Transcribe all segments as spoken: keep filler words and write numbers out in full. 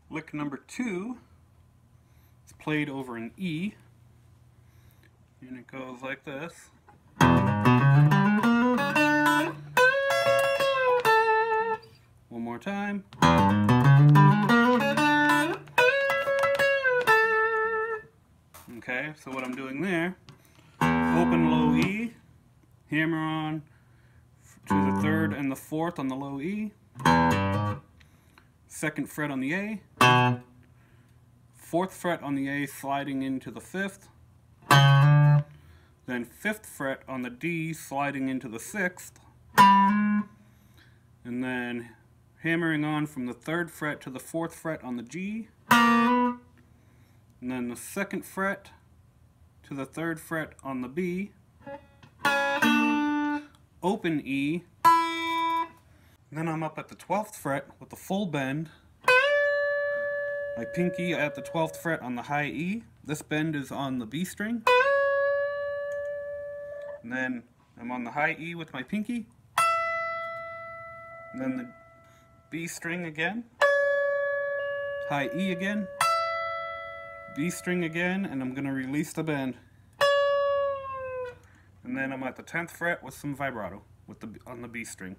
Lick number two is played over an E, and it goes like this. One more time. Okay, so what I'm doing there, open low E, hammer on to the third and the fourth on the low E, second fret on the A, fourth fret on the A sliding into the fifth, then fifth fret on the D sliding into the sixth, and then hammering on from the third fret to the fourth fret on the G, and then the second fret to the third fret on the B, open E, and then I'm up at the twelfth fret with the full bend, my pinky at the twelfth fret on the high E, this bend is on the B string, and then I'm on the high E with my pinky, and then the B string again, high E again, B string again, and I'm going to release the bend. And then I'm at the tenth fret with some vibrato with the on the B string.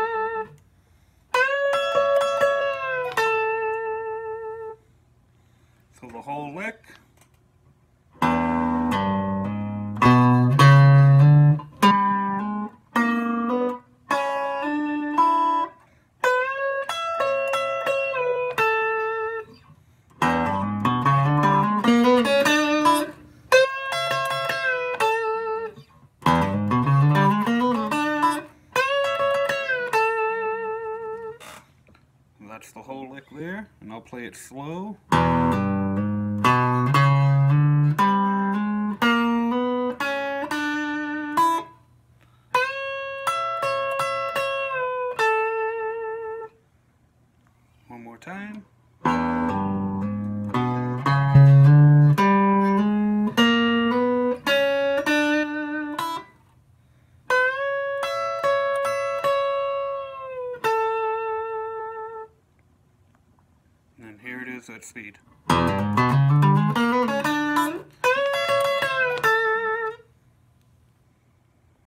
So the whole lick. That's the whole lick there, and I'll play it slow. One more time. And here it is at speed.